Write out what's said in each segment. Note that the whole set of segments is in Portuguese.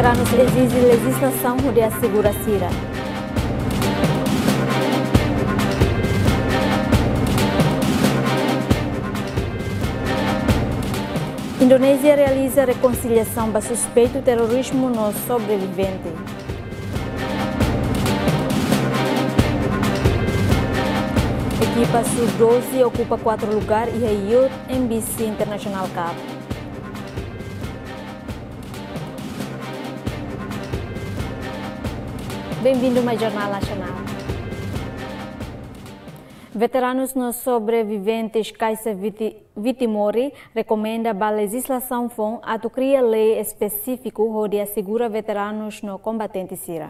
Veteranos exigem legislação de assegurar Sira. Indonésia realiza reconciliação para suspeito terrorismo no sobrevivente. Equipa Sub-12 ocupa 4 lugares e a Youth NBC International Cup. Bem-vindo ao Jornal Nacional. Veteranos no sobreviventes Caixa Vitimori recomenda a legislação FON a criar lei específica onde assegura veteranos no combatente Sira.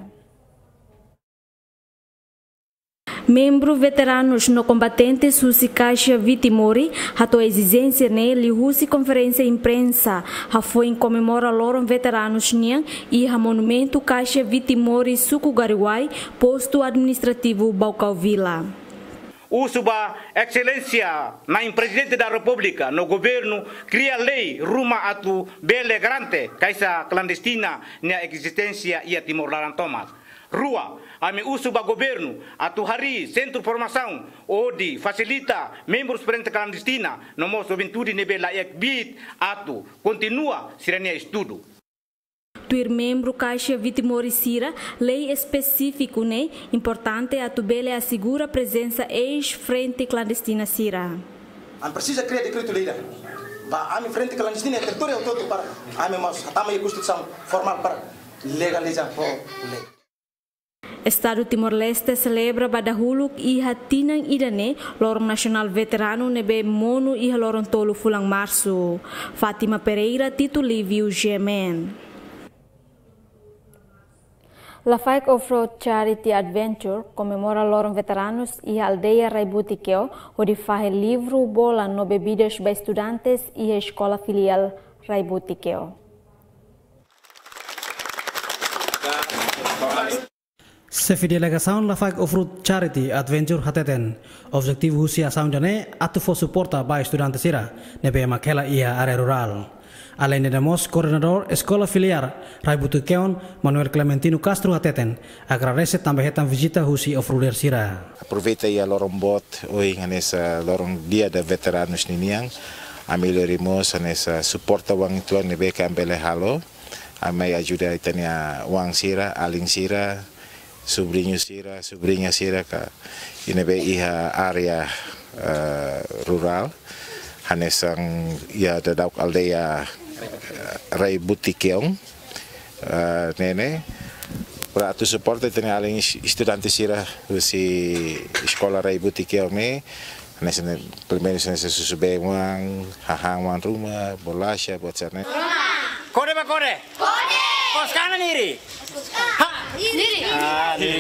Membros veteranos no combatente Susi Caixa Vitimori a exigência nele usa conferência imprensa a foi em comemora loron veteranos nian e a monumento Caixa Vitimori Sucugariwai posto administrativo Baucau Vila. O Suba Excelência na Presidente da República no governo cria lei ruma atu bele grande caixa clandestina na existência e a Timor-Leste. Rua, ame uso ba governo atu hari centro formação onde facilita membros frente clandestina no modo juventude nebe layak bit atu continua sirania estudo. Tuir membro Caixa Vitimori Sira, lei específico né importante a tubele assegura a presença ex-frente clandestina Sira. An precisa criar decreto lei. Ba a frente clandestina é território todo para a mas a tamanho constituição formal para legalizar a lei. Estado Timor-Leste celebra Badahuluk e Hatinan Idane, Lorong Nacional Veterano nebe Mono e Lorong Tolo Fulang Março. Fátima Pereira, Titulivio Gemen. La Fike Off-Road Charity Adventure comemora Lorong Veteranos e a aldeia Raibutiqueo, onde faz livro bola no bebidas para estudantes e a escola filial Raibutiqueo. Sefi delegação La Fike Off-Road Charity Adventure Hateten. Objetivo usia saundane atu for suporta para estudantes ira nebe makela ia area rural. Além de nós, coordenador Escola Filial Raibutiqueon, Manuel Clementino Castro Hateten, agradece também a visita Husi Off-Roader Sira. Aproveita a lorong bot hoje nessa lorong dia da veteranos niniang, a melhorimos nessa suporta wang tuan nebe kambele halo, a mai ajuda itania wang Sira, aling Sira, sobrinho Sira, sobrinha Sira ka inebe iha area rural. Hanesang ia dadak aldeia Raibutiqueon nene para tu suporte tem além estudantes Sira si escola Raibutiqueon ne nessa primeiro nessa susube wang hahang wang rumah bolacha buat sana kore ba kore kos kanan iri ha iri iri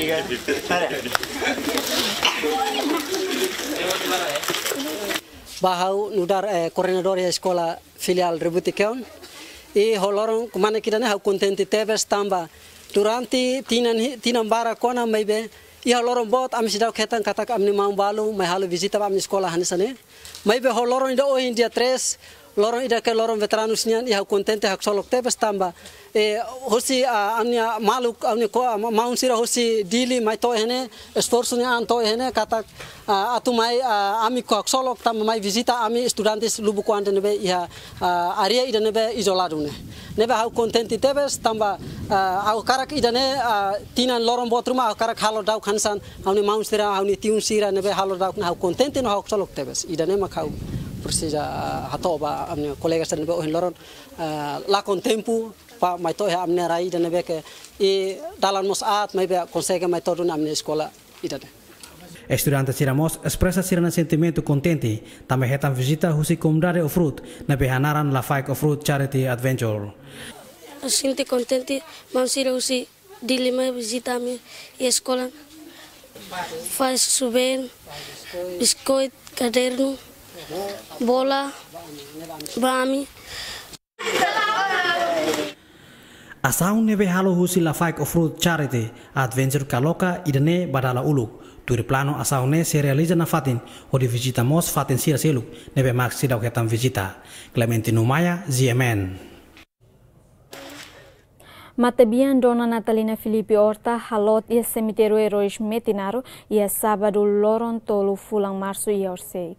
Bahau nudar coordenador da escola filial Raibutiqueon e holorong kumane kidane hau contente teves tamba durante tinan bara kona maibe e holorong bot am sidau ketan katak amni mau balu mai halu visita amni sekolah hanisane maibe holorong ida o India 3 lorong ida ke lorong veteranos nian e hau contente hak solok teves tamba e hosi amnia maluk amni ko maun sira hosi dili mai to hene esforço nya anto hene katak atu mai ami ko solok tam mai visita ami estudantes lubuko ande nebe ia area ida nebe isolado nebe hau contente teves tamba au karak ida ne tinan lorong botruma au karak halo dau khansan hauni maun sira hauni tiun sira nebe halo dau hau contente no hau solok teves ida ne makau precisa hatoba amni colegas nebe ohin loron la con tempo pa mai to ha amne rai ida nebe ke e dalan mosat mai be consegue mai todo na amne escola ida ne. Estudantes Siramos expressa sirana sentimento contente, também retam visita Husi Comunidade Off-Road na behanaran La Fike Off-Road Charity Adventure. Sinto contente, vamos ir Husi dilima visita mi escola, faz subir, biscoito, caderno, bola, bami. Asaun nebe halo Husi La Fike Off-Road Charity Adventure kaloka idane badala uluk. Turi plano asaune se realiza na fatin onde visitamos fatin sira seluk nebe max sidau ketam visita Clementino Maya ZMN. Matabian Dona Natalina Filipe Horta halot ia cemitério Heróis Metinaro ia sábado loron tolu fulang março ia orsei.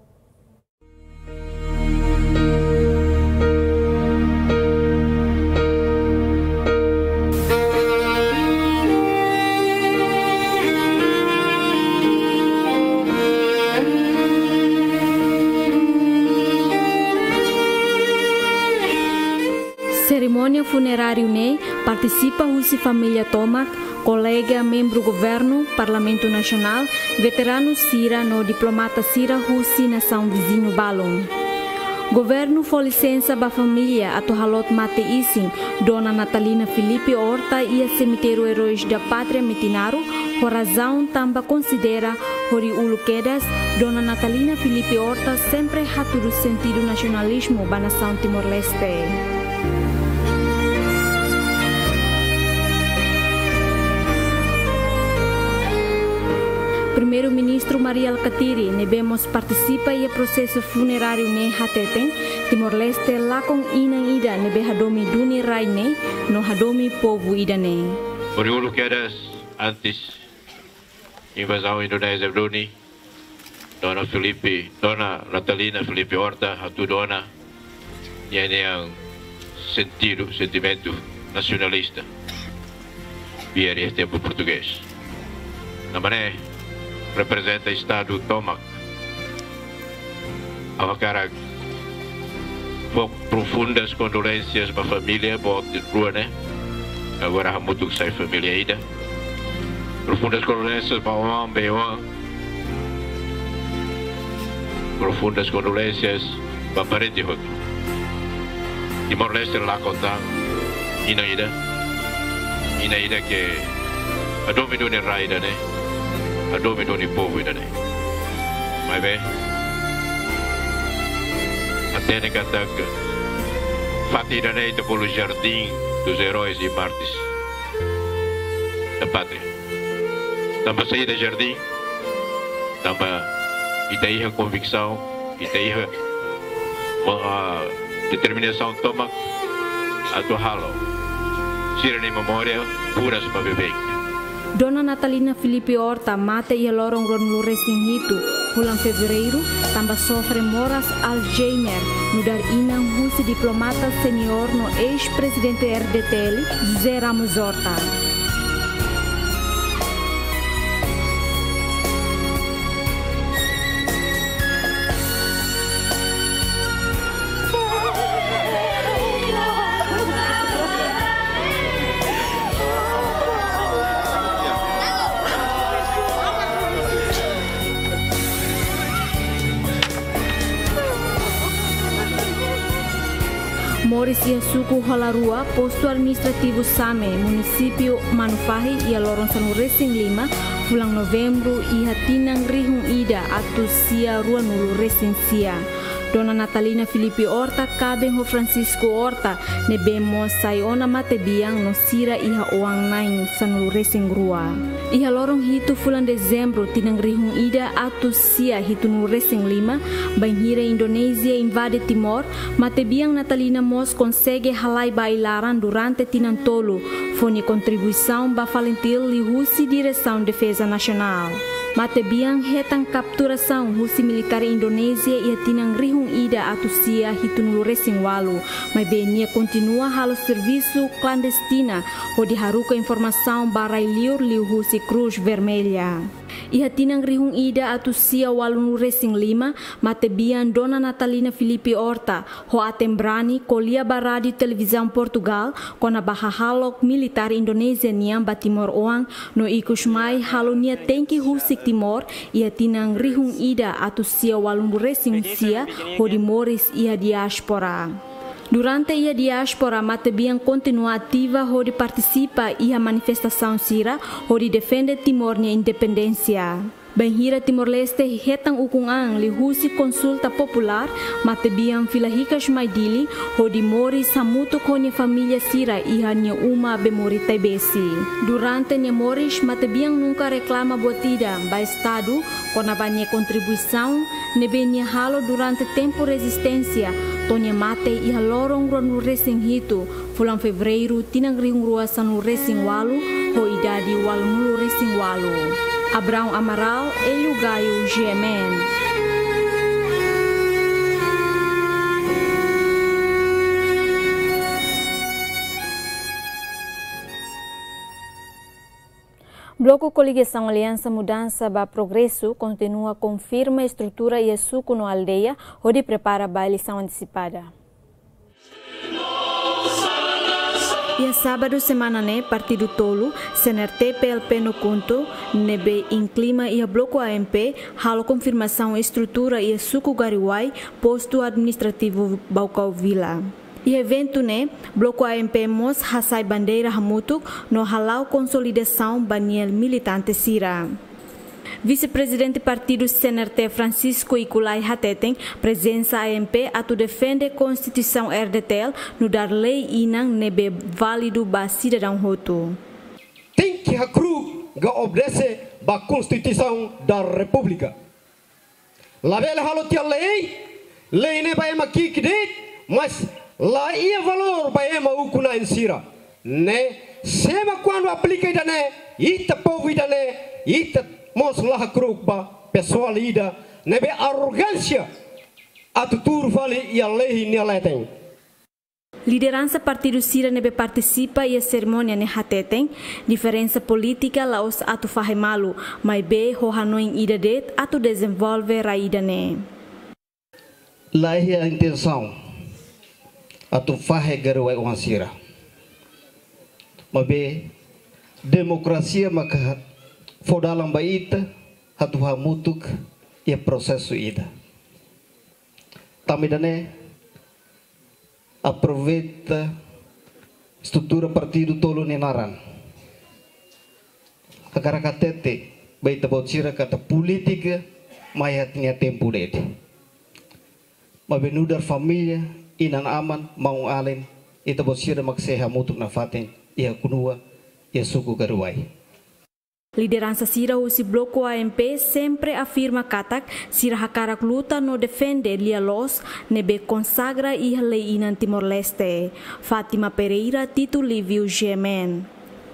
Cerimônia funerária ne participa Husi Família Tomac, colega, membro governo, Parlamento Nacional, veterano Sira no diplomata Sira Husi nação vizinho Balon. Governo foi licença ba família ato halot mate isin Dona Natalina Filipe Horta e cemitério Heróis da Pátria Metinaro, por razão tamba considera hori ulu quedas Dona Natalina Filipe Horta sempre hatu do sentido nacionalismo ba nação Timor-Leste. Primeiro-ministro Maria Alcatiri nebemos participa e processo funerário ne hateten Timor-Leste lá com inang ida nebe hadomi duni rai ne no hadomi povo ida ne. Por ulu quedas antes invasão Indonésia Brunei, Dona Natalina Filipe Horta hatu dona yang sentimento nacionalista biar este tempo português. Namane representa o Estado Tomac. Avacara profundas condolências para a família, bote rua, né? Agora há muito que sai família ainda. Profundas condolências para o homem, Beoan. Profundas condolências para a parente Roto. Timor-Leste lá contar, Inaida que a domínio de Raida, né? A domínio de povo, né? Mas bem, até que ataca, fatira neita pelo jardim dos heróis e mártires da pátria. Tamba sair do jardim, tamba e daí a convicção, e daí a determinação toma a tua halo. Sira em memória, puras para viver. Dona Natalina Filipe Horta mata ia lorong ron luresing hitu bulan fevereiro tambah sofre moras Alzheimer nudar inang husi diplomata senior no ex-presidente RDTL José Ramos Horta. Moris ia suku Holarua, posto administrativo Same, município Manufahi ia lorong sanu Resing 5, bulan Novembro ia tinang rihung ida atu sia rua nulu Resing sia. Dona Natalina Filipe Horta kabeng ho Francisco Horta nebemo sayona mate biang no sira iha oang naing sanu Resing rua. Iha lorong hitu bulan Dezembro tinang rihung ida atu sia hitu no Resing 5, banhira Indonesia invade Timor, mate biang Natalina Mos consegue halai bailaran durante tinang tolu, fone contribuição ba valentil li Husi Direção Defesa Nacional. Mate biang hetang capturação Husi militar Indonesia ia tinang rihung ida atu sia hitun Resing walu, mas benia continua halo serviço clandestina o de haruka informação barai liur liu Husi Cruz Vermelha. Iha tinang rihung ida atu sia walu Resing 5, mate biang Dona Natalina Filipe Horta ho atembrani kolia baradi televisão Portugal kona bahahalok militar Indonesia niang ba Timor Oang no ikusmai halo nia tenki Husi Timor ia tinang rihung ida atu sia walu Resing sia ho di Moris ia diaspora. Durante ia diaspora, mate biang continua ativa ho di participa ia manifestação sira ho di defende Timor nia independência. Banhira Timor-Leste hetang ukungang li Husi konsulta popular mate biang filahikas maidili ho di mori samuto konya família sira iha nia uma bemori taibesi. Durante nia moris mate biang nunca reclama botida ba estado kona banha contribuição nebe nia halo durante tempo resistência tonya mate iha lorong ron Resing hitu Fulan fevereiro, tinang ringrua sanu racing walu, ho idadi walmulu racing walu. Abraão Amaral, Elio Gaio, GMN. Bloco Coligação Aliança Mudança para Progresso continua confirma a estrutura e a suco no aldeia, onde prepara a eleição antecipada. E a sábado semana Partido Tolo, CNRT PLP no Conto, nebe em clima e a Bloco AMP, halo confirmação a estrutura e a suco Gariwai, posto administrativo Baucau Vila. E evento Bloco AMP Mos Hasai Bandeira Hamutuk no halau consolidação Baniel militante Sira. Vice-presidente partido CNRT Francisco Iculai Hateten, presença AMP atu defende Constituição RDTL no dar lei inang nebe válido ba cidadão roto. Tem que a CRU obedece ba Constituição da República. La vela halotia lei ne ba ema kikdet, mas lá ia valor para ema ukuna insira, né? Sema quando aplica ida né, ita povo ida né, ita mos lá crukba pessoal ida, nebe arrogância, atutur vale e a lei nela tem. Liderança partido Sira nebe participa e a cerimônia ne hateten, diferença política laos atu fahemalu, mas be ho hanoin ida det atu desenvolve raida ne. Lá é a intenção. Atu fahe garwai wansira. Mabe demokrasia maka fodalam baita atu hamutuk e processo ida. Tamidane aproveita estrutura partido Tolo nenaran. Agora katete baita botira kata política mayatnya tempo dede. Mabe nudar família inan aman mau alen ita bosira magseha mutuk na faten ia kunua ia suku Gariwai. Liderança Sira usi Bloco AMP sempre afirma katak Sira hakarak luta no defende lia los nebe consagra e lei inan Timor-Leste. Fátima Pereira, Tito Livio, GMN.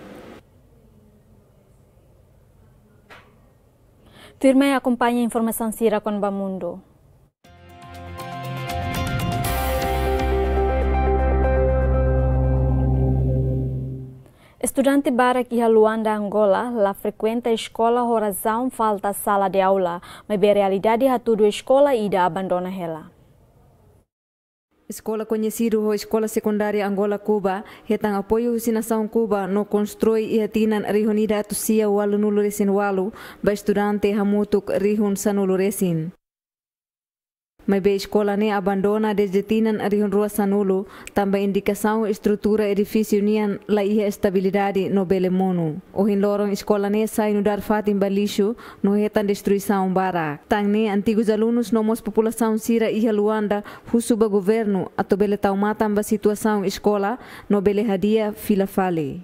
Firme acompanha a informação Sira com Bamundo. Estudante bara que Luanda, Angola, lá frequenta a escola razão falta sala de aula, mas a realidade é tudo a escola e da abandona ela. Escola conhecida como Escola Secundária Angola-Cuba, retang apoio à nação Cuba no constrói e atinan rihonida atusia walu nulo resin walu, ba estudante hamutuk rihon sanulo resin. Mas a escola ne abandona desde tinan rihon rua sanulo, também indicação estrutura edifício nian la ia estabilidade no belemono. O hinloron escola ne sai no dar fatim balixo no retan destruição bara. Tang ne antigos alunos no mos população Sira e Luanda husuba governo ato bele taumatan ba situação escola no bele hadia fila fale.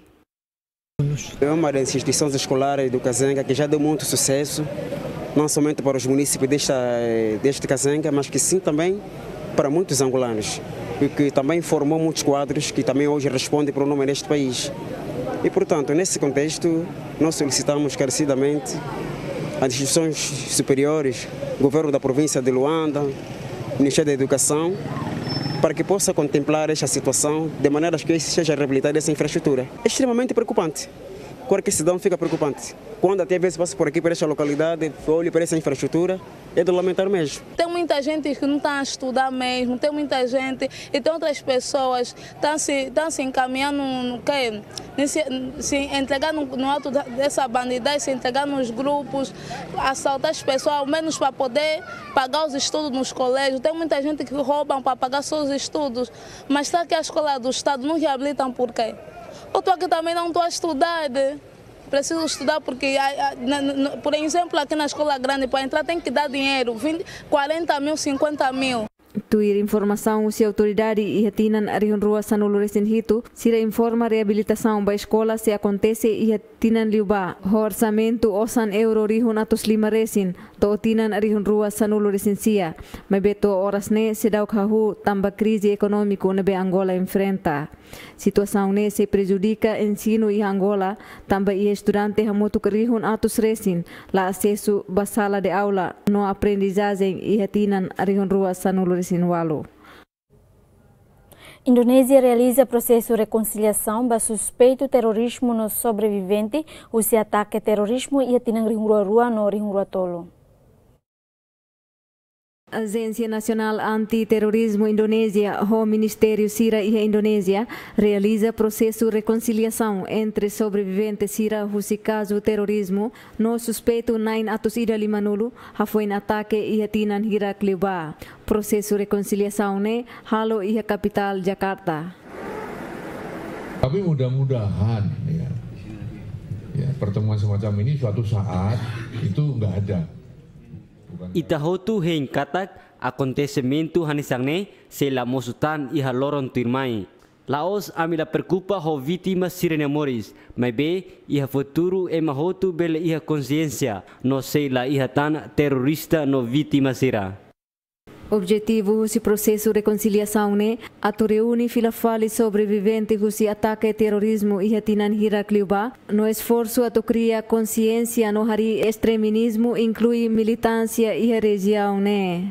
É uma das instituições escolares do Kazenga que já deu muito sucesso, não somente para os municípios deste Kazenga, mas que sim também para muitos angolanos, e que também formou muitos quadros que também hoje respondem para o nome deste país. E, portanto, nesse contexto, nós solicitamos encarecidamente as instituições superiores, governo da província de Luanda, Ministério da Educação, para que possa contemplar esta situação de maneira que seja reabilitada essa infraestrutura. É extremamente preocupante. Qualquer cidadão fica preocupante. Quando até vezes passa por aqui, por esta localidade, olha para essa infraestrutura, é de lamentar mesmo. Tem muita gente que não está a estudar mesmo, tem muita gente e tem outras pessoas que estão se encaminhando no que? Se entregar no alto dessa bandidagem, se entregar nos grupos, assaltar as pessoas, ao menos para poder pagar os estudos nos colégios. Tem muita gente que roubam para pagar seus estudos, mas será que a escola do Estado não reabilitam por quê? Eu estou aqui também não estou a estudar, preciso estudar porque, por exemplo, aqui na escola grande, para entrar tem que dar dinheiro, 40 mil, 50 mil. Tuir informação se autoridade e hatinan arihon rua sanulu resin hitu, sira informa reabilitação ba escola se acontece e hatinan liuba. Orçamento osan euro rihon atos 5 resin, to tinan arihon rua sanulu resin sia. Mas beto horas ne se dau kahu tamba crise econômico nebe Angola enfrenta. Situação ne se prejudica ensino e Angola, tamba e estudante hamutu rihon atos resin, la acesso ba sala de aula, no aprendizagem e hatinan arihon rua sanulu resin walu. Indonésia realiza processo de reconciliação para suspeito terrorismo no sobrevivente, o se ataque terrorismo e atinang rihurua no rihurua tolo. Agência Nacional Antiterrorismo Indonésia, o Ministério Sira e Indonésia, realiza processo de reconciliação entre sobreviventes Sira husi caso terrorismo no suspeito 9 atos ida limanulu hafoin ataque e hatinan hirak liba. Processo de reconciliação ne halo ia capital Jakarta. Tapi mudah-mudahan ya pertemuan semacam ini suatu saat itu nggak ada. Itahotu heng katak acontecimento hanisangne se la mosutan iha loron tirmai. Laos amila preocupa ho vítimas sirene moris, mas be iha futuro e mahotu bele iha consciência no se la iha tan terrorista no vítima sira. Objetivo do processo de reconciliação ne atu reúne filafali sobrevivente do ataque terrorismo e hatinan hirak liuba no esforço atu cria consciência no hari extremismo inclui militância e região ne.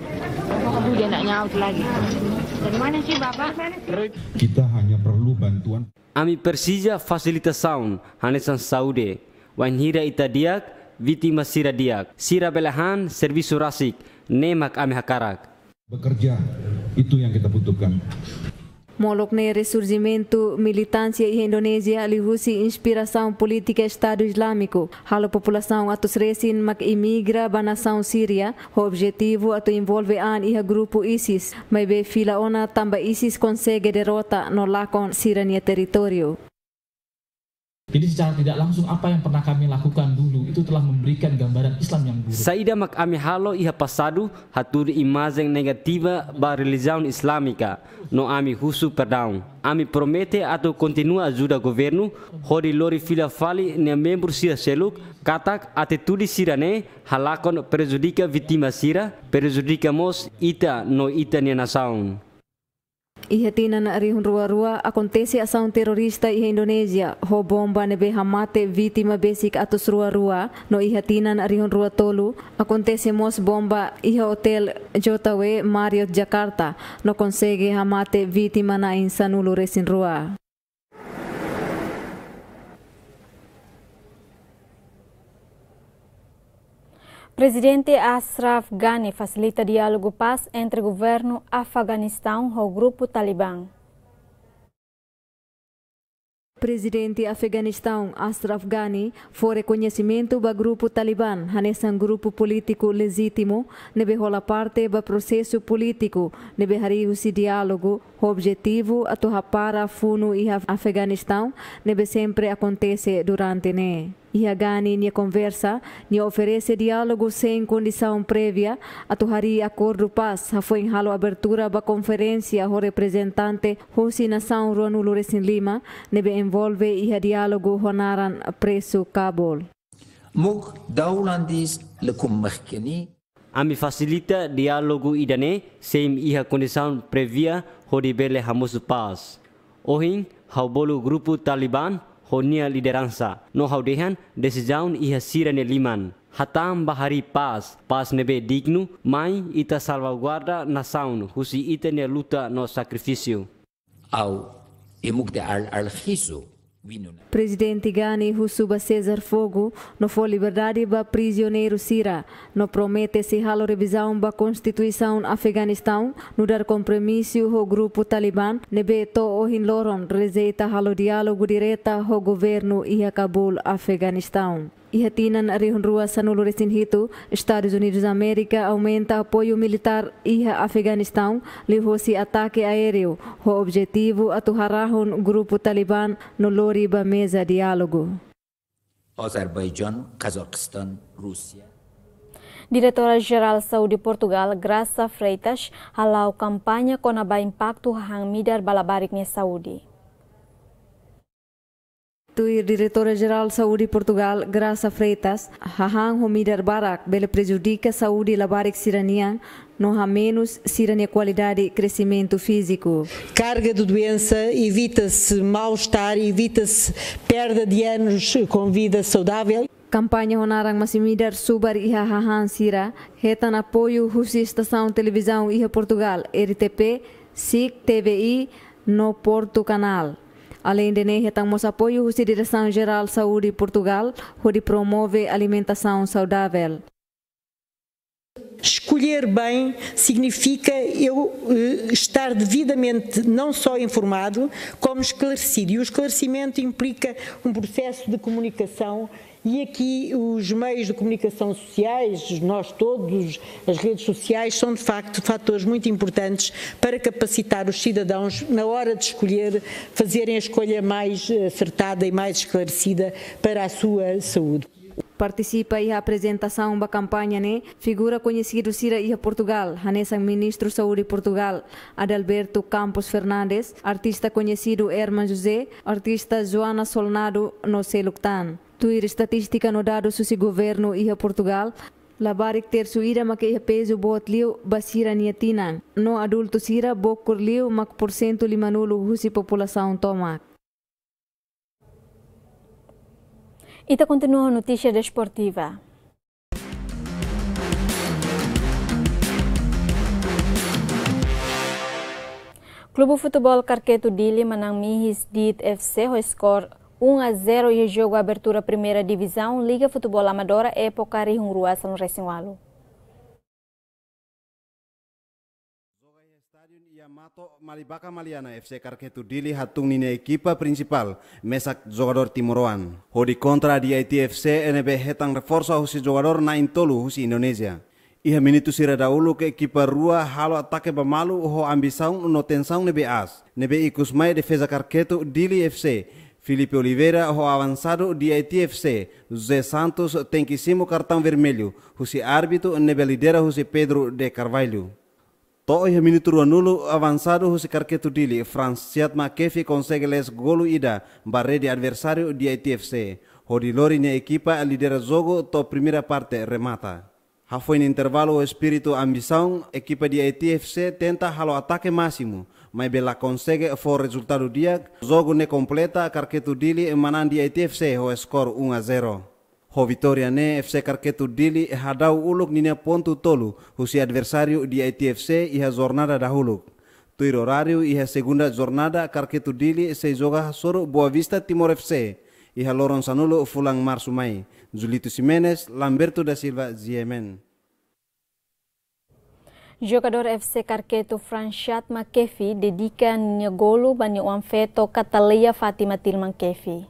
Kita hanya perlu bantuan. Ami persija fasilitação hanesan saúde, wan hira itadiak vítima sira diak, sira belahan serviço rasik. Nemak ame hakarak. Bekerja itu yang kita butuhkan. Molok ne resurgimento militância e Indonésia lihusi inspiração política Estado Islâmico. Halo população atos resin mak imigra ba nação Síria. O objetivo atu envolve an iha grupo ISIS. Mas be fila ona tamba ISIS consegue derrota no lakon sirania território. Jadi secara tidak langsung apa yang pernah kami lakukan dulu itu telah memberikan gambaran Islam yang buruk. Saída mak ami halo iha passado hatur imagem negativa ba religião islâmica no ami husu perdão. Ami promete atau continua ajuda governo hori lori fila fali ne membro sira seluk katak atitude sirane halakon prejudica vítima sira prejudica mos ita no ita nia nação. Ihatinan na arihon rua-rua acontece ação terrorista e Indonésia. Ho bomba nebe hamate vítima basic atos rua-rua no ihatinan arihon rua tolu. Acontece mos bomba iha hotel Jotawe Marriott Jakarta no consegue hamate vítima na insanulu resin rua. Presidente Ashraf Ghani facilita diálogo paz entre governo Afeganistão e o grupo Talibã. Presidente Afeganistão Ashraf Ghani foi reconhecimento do grupo Talibã, hanesan grupo político legítimo, nebe rola parte do processo político, nebe hariusi diálogo, o objetivo atu para funo e Afeganistão, nebe sempre acontece durante ne. Iha Ghani nia conversa, nia oferece diálogo sem condição prévia, atu hari acordo paz, foi em halo abertura da conferência o representante Husi Nação Ruanulo Resin Lima, nebe envolve iha diálogo honaran preso Kabul. Muk daulandis lekum mahkini. Ami facilita diálogo idane sem iha condição prévia ho dibele hamus paz. Ohin haubolu grupo Taliban honia liderança no haudehan decisão iha sirane liman hatam bahari paz nebe digno mai ita salvaguarda nação husi ita ne luta no sacrifício au emukde al khiso. Presidente Ghani Husuba César Fogo no foi liberdade ba prisioneiro Sira no promete se halo revisão ba Constituição Afeganistão no dar compromisso o grupo Talibã nebe to ohin loron rezeita halo diálogo direta o governo e Kabul Afeganistão. Ihatinan arihon rua sanulu resin hitu, Estados Unidos da América aumenta apoio militar iha Afeganistão, lihosi ataque aéreo. O objetivo atuharahon grupo Talibã no lori ba mesa diálogo. Azerbaijão, Cazaquistão, Rússia. Diretora-Geral Saúde Portugal, Graça Freitas, halau campanha com a impacto hang midar balabarik ni saúde. Tuir Diretora-Geral Saúde Portugal, Graça Freitas, hahang homidar barak bele prejudica saúde labarik siranian, não há menos sirania qualidade e crescimento físico. Carga de doença, evita-se mal-estar, evita-se perda de anos com vida saudável. Campanha honarang masimidar subar iha hahan sira, retan apoio husi estação televisão iha Portugal, RTP, SIC, TVI, no Porto Canal. Além de retan mos apoio husi Direção Geral Saúde Portugal, onde promove alimentação saudável. Escolher bem significa eu estar devidamente não só informado, como esclarecido. E o esclarecimento implica um processo de comunicação. E aqui os meios de comunicação sociais, nós todos, as redes sociais, são de facto fatores muito importantes para capacitar os cidadãos na hora de escolher, fazerem a escolha mais acertada e mais esclarecida para a sua saúde. Participa e a apresentação da campanha figura conhecido Sira e Portugal, Hanesang Ministro Saúde de Portugal, Adalberto Campos Fernandes, artista conhecido Herman José, artista Joana Solnado no Seluktan. Tuir estatística no dado susi governo e Portugal, labarik terço ira makai peso bot liu basira niatinang, no adulto sira bokur liu mak porcento limanulu husi população tomak. Ita continua a notícia desportiva. Clube Futebol Carqueto Dili manang mihis dit FC o score 1-0 e jogo abertura primeira divisão Liga Futebol Amadora época Rihung Ruas no Resinwalo. Malibaka Maliana FC Carqueto Dili hatung nini equipa principal mesak jogador Timoroan. Hodi kontra di ITFC NB hetang reforça husi jogador na intolu husi Indonesia. Iha minitu sira daulu ke equipa rua halo atake bamalu ho ambisaun no tensão nebe as. Nebe ikus mai defesa Carqueto Dili FC. Felipe Oliveira ho avançado di ITFC. José Santos tem quisimo cartão vermelho. Husi árbitro nebe lidera husi Pedro de Carvalho. To iha minuto nulo avançado husi Carqueto Dili, Franciat Makefi consegue les golo ida, barre de adversário de ITFC. Hodi lori nia equipa lidera jogo to primeira parte remata. Foi no intervalo o espírito ambição, equipa de ITFC tenta halo ataque máximo, mas bela consegue for resultado dia, jogo ne completa Carqueto Dili manan de ITFC ho score 1-0. Ho vitória ne FC Carqueto Dili hadau uluk nina ponto tolu husi adversário de ITFC iha jornada dahulu. Tuir horário iha segunda jornada Carqueto Dili se joga soro Boa Vista Timor FC. Iha loron sanulo fulang marsumai. Julito Ximenes, Lamberto da Silva, Ziemen. Jogador FC Carqueto Franciat Makefi dedica nia golo bani Feto Cataleia Fatima Tilman Kefi.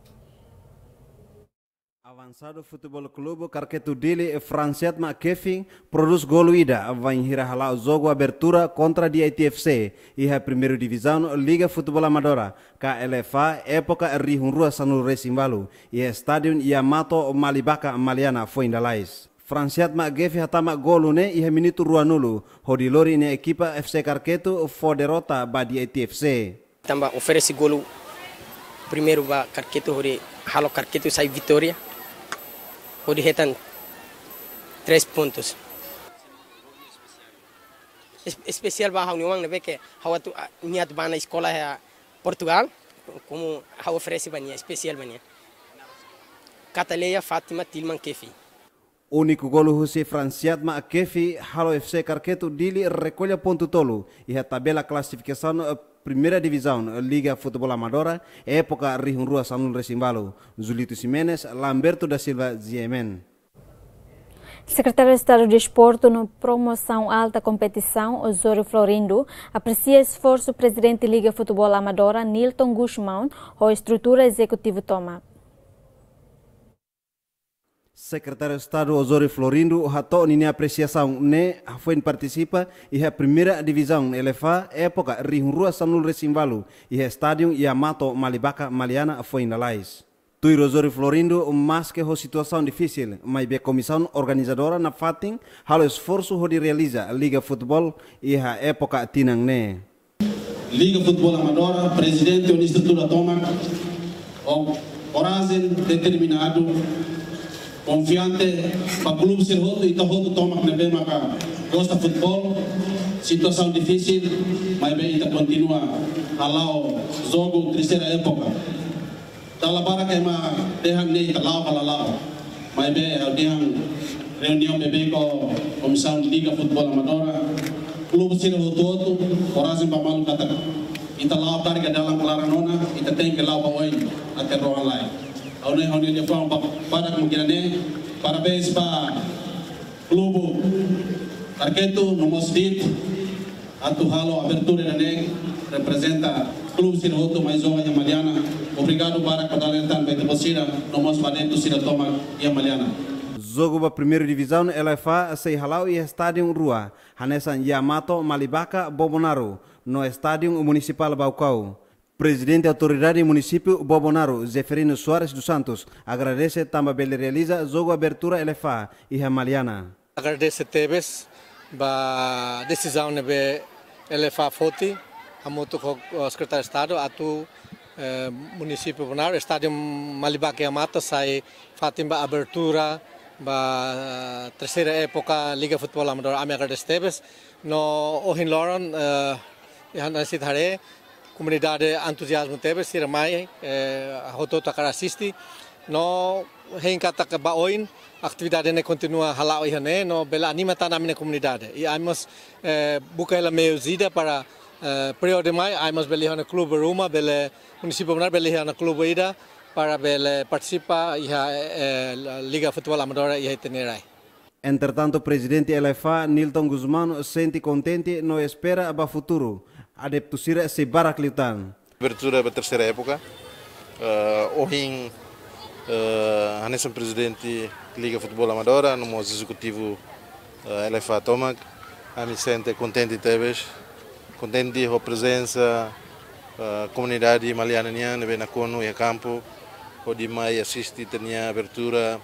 Avançado Futebol Clube Carqueto Dili Franciat Makefi produz golo ida vai hira halau jogo abertura contra di ITFC iha primeira divisão Liga Futebol Amadora KLFA época Rihung Rua Sanul Resimbalu iha stadion Yamato Malibaka Maliana foi indalais. Franciat Makefi hatama golo ne iha minuto ruanulu hodi lori ne equipa FC Carqueto for derrota ba di ITFC. Tamba oferece golo primeiro ba Carqueto hori halo Carqueto sai vitória. Hodi retan 3 pontos. Especial ba hau niwang nabe ke hawatu niat ba na escola Portugal como hau oferece bania especial bania. Cataleia Fatima Tilman Kefi. Único golo husi Franciat Makefi halo FC Carqueto Dili recolhe ponto tolo e a tabela classificação Primeira Divisão Liga Futebol Amadora época Rihung Rua Sanul Resimbalu. Julito Ximenes, Lamberto da Silva, Ziemen. Secretário de Estado de Esporte no Promoção Alta Competição, Osório Florindo, aprecia esforço do presidente Liga Futebol Amadora, Nilton Guzmão, ou estrutura executiva toma. Secretário de Estado Osório Florindo hato nini apreciação ne foi participa e a primeira divisão LFA época Rihung Rua Sanul Resimbalu e estádio Yamato Malibaka Maliana foi indalais. Tui Rosario Florindo, mas que a situação difícil, mas a comissão organizadora na Fatim, halo esforço de realiza a Liga Futebol e a época tinang ne. Liga Futebol Amadora, presidente da estrutura toma, coragem determinado, confiante, para o clube ser roto e todo toma que bem maka gosta futebol, situação difícil, mas bem ainda continua a lá o jogo terceira época. Tala para que ma dehang nei talau kalalao. Mai be dehang reunião bebê com comissão Liga Futebol Amadora. Clube sira hototo, coragem para malu kata. Ita lau para que dalam kelaranona, ita tem que lau baoi até rohan lai. Hone dia fang para kemungkinan ne, parabéns para clube. Tarketu nomor sedit, atu halo abertura ne representa Clube Sira Hoto mais uma e Maliana. Obrigado para cada alentan bem posira, nomos valendo Sira Toma e Maliana. Jogo ba primeira divisão LFA sei halau e estádio Rua, hanesan Yamato Malibaka Bobonaro, no estádio municipal Baucau. Presidente da autoridade município Bobonaro, Zeferino Soares dos Santos, agradece também realiza jogo abertura LFA e Maliana. Agradece Tebes ba decisão nebe LFA Foti. Amoto com o secretário de Estado, atu município Bonar, estádio Malibaka Yamato sai Fatima abertura ba terceira época Liga Futebol Amador ame agradece Tebes no ohin loron nasi thare comunidade entusiasmo Tebes sira mai hoto takar assisti no henkata ka baoin atividade ne continua halau ihane no bela anima tanam na comunidade e amos buka ela meio zida para período de maio, hemos belido na clube Roma, bele município Bonar belido na clube Ida para bele participar e Liga Futebol Amadora e tenerai. Entretanto, presidente LFA Nilton Guzmán sente contente no espera para futuro. Adeptusira se baraklitan. Abertura da terceira época. Ohin Hanesan presidente Liga Futebol Amadora, no executivo LFA Tomac, a me sente contente Tebes. Contente com a presença da comunidade maliana na Cono e a campo, onde mais assiste a abertura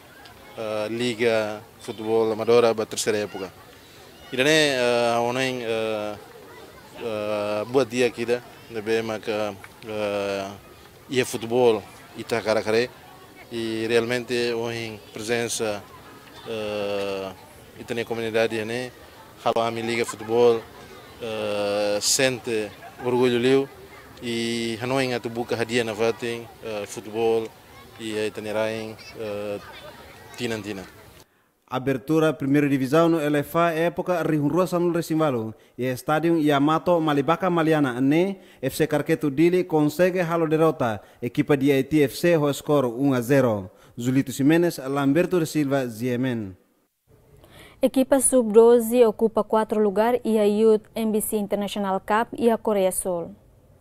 Liga Futebol Amadora da terceira época. E daí ontem boa dia aqui da que ia futebol e tá caracare e realmente ontem presença e tem a comunidade né, a Liga Futebol sente orgulho liu e Hanoi ngatu buka hadiah na vating futebol e aí tenerain tina. Abertura primeira divisão no LFA época rihunruasan no Resimbalo e estádio Yamato Malibaka Maliana ne FC Carqueto Dili consegue halo derrota equipa de ITFC ho score 1-0. Zulito Ximenes, Lamberto de Silva, Ziemen. Equipa Sub-12 ocupa 4 lugares e a Youth MBC International Cup e a Coreia Sul.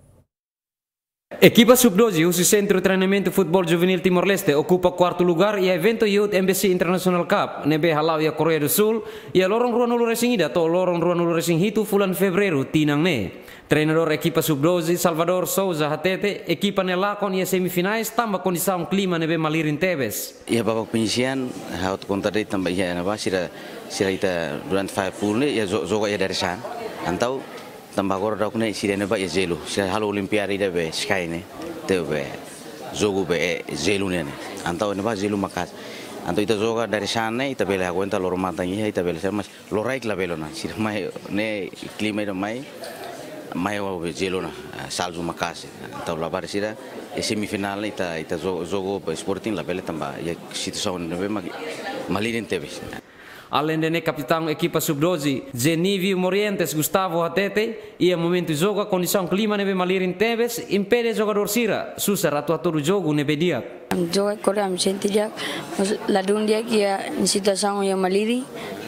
Equipa Sub-12, o Centro de Treinamento Futebol Juvenil Timor-Leste, ocupa 4º lugar e a evento Youth MBC International Cup, nebe halau e a Coreia do Sul, e a lorong rua nulu racing ida, to lorong rua nulu racing hitu fulan fevereiro, tinang ne. Treinador equipa Sub-12, Salvador Souza Hatete, equipa nelakon e a semifinais, tamba condição clima nebe malirin Tebes. Ia babak penyisian, haut kontradei tambah ia naba sira ita durante 5 pulne ia zoga ia dari sana. Antau tambah agora dau kene sira neba ia zelu. Sira halo olimpiade ida be sky ne. Tebe jogo be zelu ne. Antau neba zelu makas. Antau ita zoga dari sana ita bela aguenta lor matanya ita bela mas loraik la belona. Sira mai ne clima ida mai wa zelu na salju makas. Antau labar sira semifinal ita jogo Sporting la bela tambah ia situação nebe malirin Tebes. Além de capitão equipa Sub-12, Zenívio Morientes Gustavo Hatete, e a momento jogo a condição clima nebe malirin Tebes, impede jogador Sira, susa ratu do jogo nebe dia. Jogo Coreia me sente já, mas lá dia que a situação é maliri,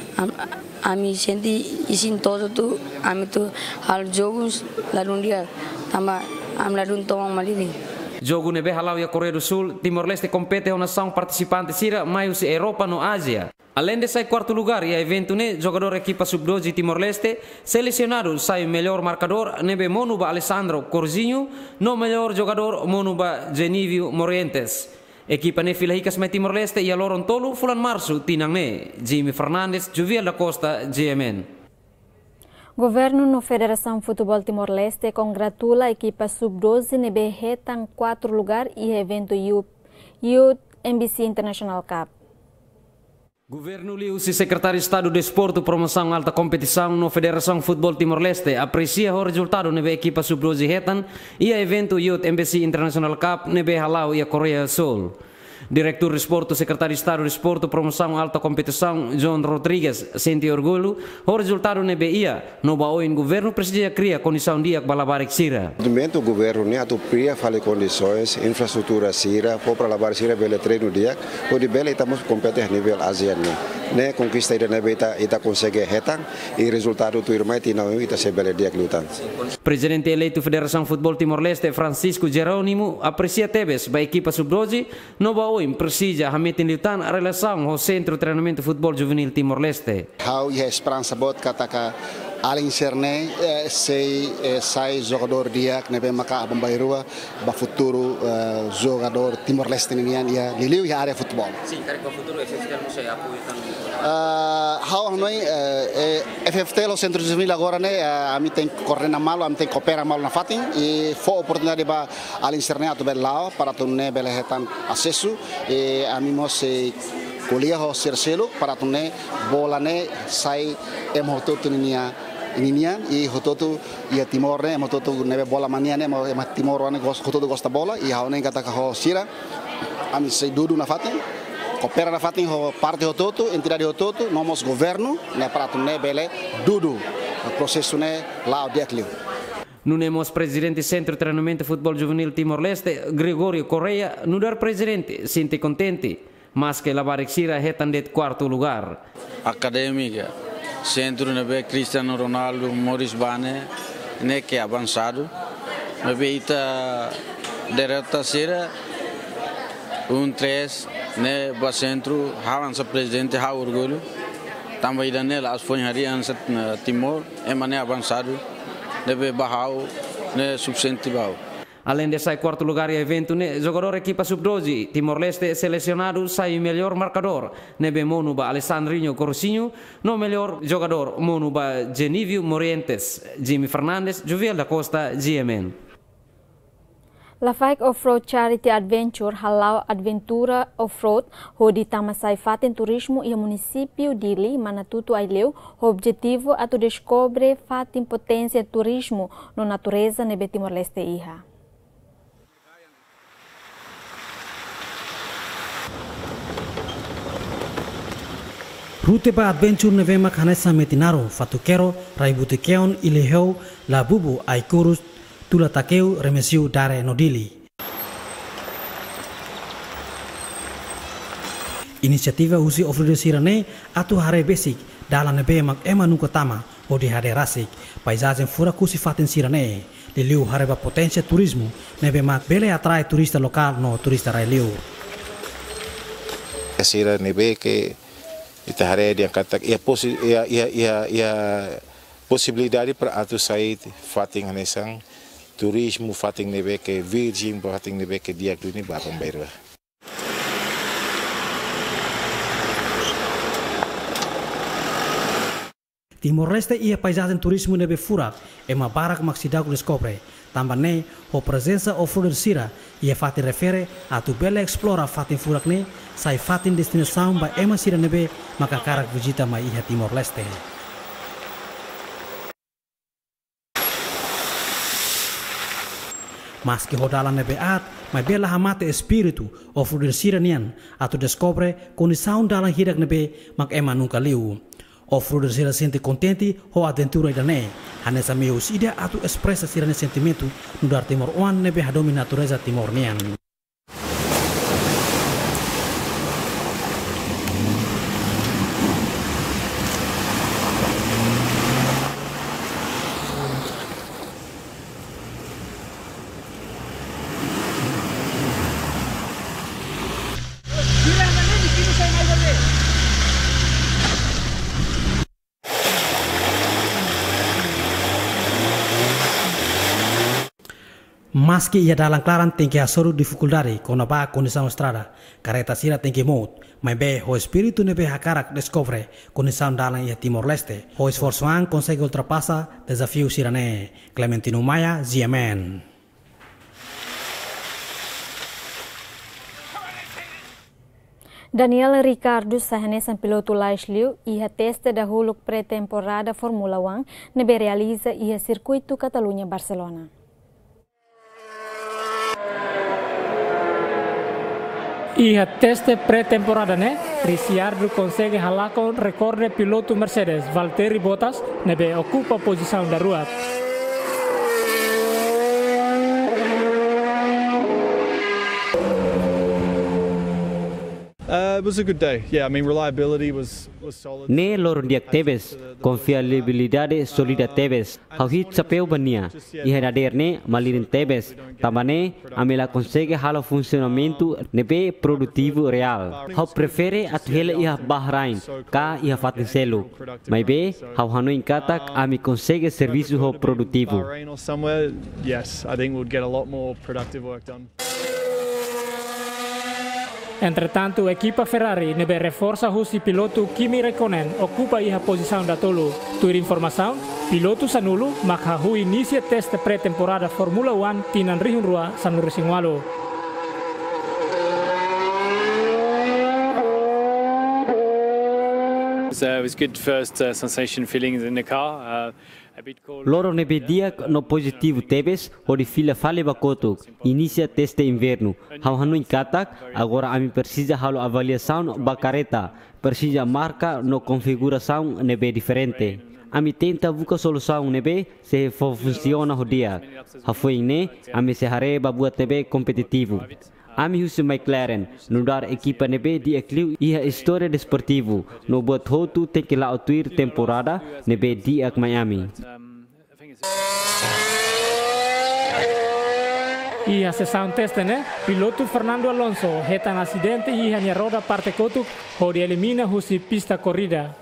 a me sente isin todo tu, a me tu hal jogos lá dia, ama am lá toma maliri. Jogo nebe halau e a Coreia do Sul, Timor-Leste compete a nação participante Sira, mais Europa no Ásia. Além de sair 4º lugar e a evento ne, jogador equipa Sub-12 Timor-Leste, selecionado sai melhor marcador nebe Monuba Alessandro Corzinho, no melhor jogador Monuba Genívio Morientes. Ekipa ne filahikas mai Timor-Leste ia loron tolu fulan março tinang ne. Jimmy Fernandes, Joviel da Costa, GMN. Governo no Federação Futebol Timor-Leste congratula a equipa sub-12 nebe retang 4 lugar e evento Youth NBC International Cup. Governo Liu, se secretário de Estado de Desporto, Promoção Alta Competição no Federação Futebol Timor-Leste, aprecia o resultado nebe equipa sub-12 retan e a evento Youth NBC International Cup nebe Halau e a Coreia do Sul. Diretor de Esporte, Secretário de Estado de Esporte, Promoção Alta Competição, John Rodrigues, sente orgulho, o resultado nebe ia, no baoin governo presidia cria condição dia balabarik sira. No momento o governo ne atupia fale condições, infraestrutura sira, para lavar sira bele treino dia, o de bele estamos competir a nível ASEAN ne conquista ida nebe ita consegue retan e resultado tu irmã tina ita se bele dia lutan. Presidente eleito Federação Futebol Timor-Leste, Francisco Jerônimo, aprecia tebes ba equipa sub-12 no baoin precisa hamitin liutan a relação ao Centro de Treinamento de Futebol Juvenil Timor-Leste. How ia esperança bot kataka além cerne sai jogador dia que nebe maka Bombairua ba futuro jogador Timor-Leste nian ia liliu ia área futebol. Sim, cara que o futuro é essencial sei apoio how noi FFT lo Centro Juvenil agora né a mim tem correndo mal, a mim tem coopera mal na fatin e foi oportunidade ba além cerne atu belao para tu ne bele hetan acesso e a mim se kuliah ho sirselo para tu ne bola ne sai emoto inian e hototo ia Timor ne emoto nebe bola mania ne Timor ne hototo gosta bola e hau ne kata ho sira a mim sei dudu na fatin coopera na fatin ho parte hototo entidade hototo nomos governo ne para tu ne bele dudu processo ne lá o declio. Nunemos presidente Centro de Treinamento de Futebol Juvenil Timor-Leste, Gregorio Correia, nudar presidente, sinti contente, mas que lavar exira retan de quarto lugar. Académica, Centro nebe Cristiano Ronaldo, Maurice Bane, ne que avançado, nebe ita derrota sira 1-3, ne ba Centro, avança presidente, ha orgulho, também danela as fonharias na Timor, emane avançado. Deve bahau ne subsentibau. Além de sair quarto lugar e evento, ne jogador equipa sub-12 Timor-Leste selecionado sai melhor marcador. Nebe monu ba Alessandrinho Corsinho, no melhor jogador monu ba Genívio Morientes, Jimmy Fernandes, Joviel da Costa, GMN. Lafayette Off-Road Charity Adventure halau Adventura Off-Road hodi tamasai faten turismo e município Dili Manatuto Aileu o objetivo atu descobre faten potência turismo no natureza nebe Timor-Leste iha. Rute ba adventure neve makhanesa metinaro fatukero raibutekeon ileheu labubu aikurus tula takeu remesiu dare nodili. Inisiativa usi ofrude sirane atu hare basic dalam nebe mak ema nuka tama odi hade rasik paisajen fura kusi faten sirane liliu hare ba potensia turismo nebe mak bele atrai turista lokal no turista railiu. Sira nebe que ita hare dia kata ia possibilidade para atu sair fating hanesang turismo fating nebe que virgin fating nebe que dia duni ba Bombairua. Timor-Leste ia paisajen turismo nebe furak ema barak maksidaku descobre tambane o presença off-road sira ia fatin refere atu bele explora fatin furak ne sai fatin destinação ba ema sira nebe maka karak visita mai iha Timor-Leste. Mas que rodalan nebe at mai bela hamate espiritu off-road sira nian atu descobre condição dalam hidak nebe mak ema nunca liu. Off-roader sira sente contente ho aventura idane. Hanesa meus ida atu expressa sirane sentimento nudar Timor One nebe hadomi natureza Timornian. Maski ia dalam klaran tinggi asuru di faculdade kono ba condição estrada, careta sira tinggi mood, mas be o espírito nebe hakarak descobre condição dalam ia Timor-Leste, o esforçoan consegue ultrapassa desafio sirane. Clementino Maia, ZMN. Daniel Ricciardo sahanesan piloto Laisliu ia testa da huluk pré-temporada Formula 1 nebe realiza ia circuito Catalunya Barcelona. Ia teste pré-temporada Ricciardo consegue halako recorde piloto Mercedes Valtteri Bottas nebe ocupa posição da rua. It was a good day. Yeah, I mean reliability was solid. Ne lor diak Tebes, confiabilidade solida Tebes. Hau hit sapeu bania. Ia daderne malirin Tebes. Tambane amela consegue halo funcionamento nebe produtivo real. Hau prefere atuhele ia Bahrain ka ia fatin selo. Mai be hau hanoin katak ami consegue serviço ho produtivo. Bahrain or somewhere. Yes, I think we'd get a lot more productive work done. Entretanto, a equipa Ferrari nebe reforça o piloto Kimi Räikkönen ocupa a posição da tolo. Tuir informação, piloto Sanulo maka hu inicia teste pré-temporada Formula 1 tinan rihun rua Sanur Singwalo. It was good first sensation feelings in the car. Loro nebe diak no positivo Tebes hodi fila fale bakoto inicia teste inverno. Hau hanuin katak agora ami precisa halo avaliação bacareta precisa marca no configuração nebe diferente. Ami tenta buka solução nebe se funciona hodia. Hafoi ne ami se hare babuat nebe competitivo. Ami husu McLaren nudar equipa nebe di ekliu ia história desportivo no buat hotu tekela otuir temporada nebe di ak Miami. Ia sessão teste piloto Fernando Alonso hetan acidente ia hanya roda parte kotuk hodi elimina husi pista corrida.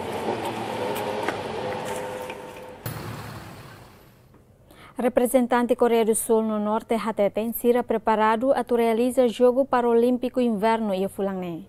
Representante Coreia do Sul no norte Hateten sira preparado a realizar jogo paralímpico inverno e fulangne.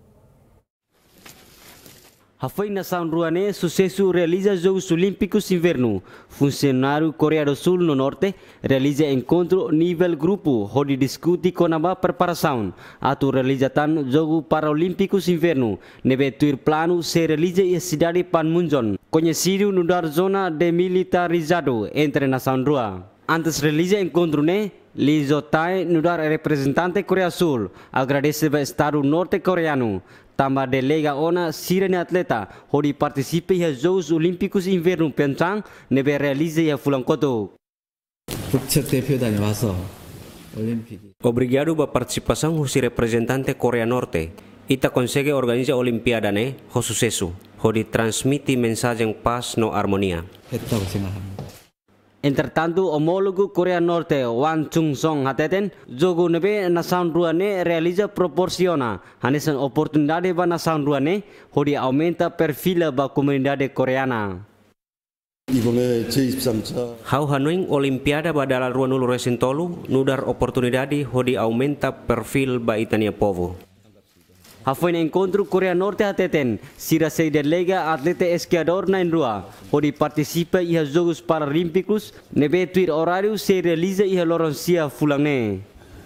Hafoi na São Ruane sucesso realiza Jogos Olímpicos Inverno. Funcionário Coreia do Sul no Norte realiza encontro nível grupo onde discute com a preparação. Atu realizatan Jogos Paralímpicos Inverno. Nebe tuir plano se realiza em cidade Panmunjom, conhecido no dar zona demilitarizado entre na São Rua. Antes realiza encontro Lee Zotae no dar representante Coreia do Sul agradece ao Estado norte-coreano. Tambah delega ona sirene atleta hodi participe ia Jogos Olímpicos Inverno Pyeongchang nebe realize ia Fulankoto. 국책대표단이 와서 올림픽. Obrigado ba participação husi representante Coreia Norte. Ita consegue organiza Olimpiada ho sucesso. Hodi transmiti mensagem paz no harmonia. 했다고 생각합니다. Entretanto, homólogo Coreia Norte Wang Chung-song hateten jogo nebe na São Ruane realiza proporciona hanesan oportunidade ba na São Ruane hodi aumenta perfil ba comunidade coreana. 이번에 제23차 Hau hanuing Olimpiada ba dalam ruang ulu resintolu nudar oportunidade hodi aumenta perfil ba itania povo. Hafoi na encontro Coreia Norte hateten sira se delega atleta esquiador na Indua hodi participa ia Jogos Paralímpicos nebe tuir horário se realiza ia Loroncia fulangne.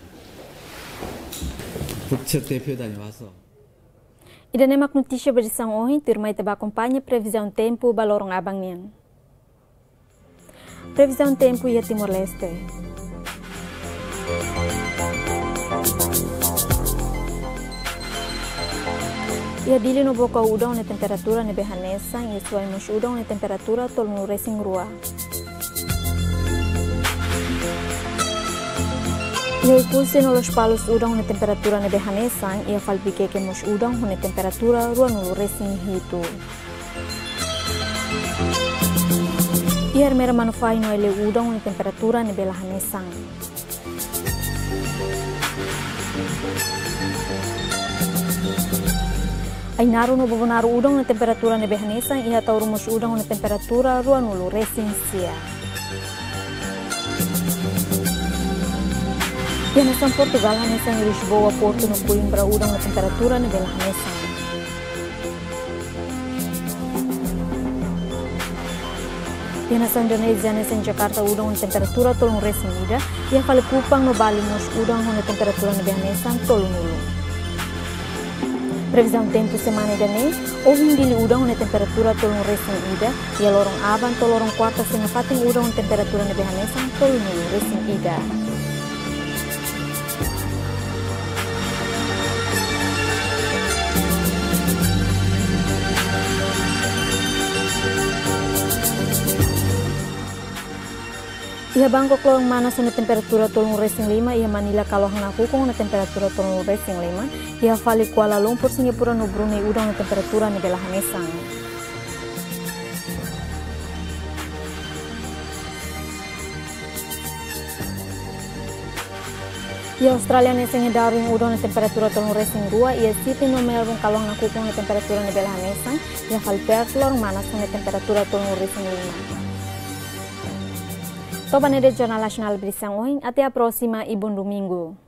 국책대표단이 와서 Ida nemak notícia berisang ohin turmai teba acompanha previsão tempo balorong abang niang. Previsão tempo ia Timor-Leste. Ia dili no boca udang na temperatura nebe hanesa ia suai mos udang na temperatura tol no racing rua. Ia pulse no los palos udang na temperatura nebe hanesa ia falpike ke mos udang na temperatura rua no racing hitu. Ia mera manufai no ele udang na temperatura nebe hanesa. Ay naroon no bubunaro udang na temperatura nebe hanesa iha tauro mos udang na temperatura rua nulo racing sia. E a nação Portugal hanesa em Lisboa, Porto, no Coimbra, udang na temperatura na bela hanesa. E a nação Indonesia hanesa em Jakarta, udang na temperatura tolong resimida. E a Kupang no Bali, nos udang na temperatura na bela hanesa tolong nulu. Previsão tempo semana idane, houve dili udang na temperatura tolong resimida. E a lorong aban to lorong quarta senga fating udang na temperatura na bela hanesa tolong nulu resimida. Ia Bangkok lorong mana na temperatura tolong resing 5, ia Manila kalau hangaku kung na temperatura tolong resing 5, ia Fali Kuala Lumpur Singapura no Brunei udang na temperatura ni bela hanesang. Ia Australia neseng Darwin udang na temperatura tolong resing 2, ia Sydney no Melbourne kalau hangaku kung na temperatura ni bela hanesang, ia Fali Perth lorong mana na temperatura tolong resing 5. Toban de Jornal Nacional Brisang Ohin, até a próxima e bom domingo.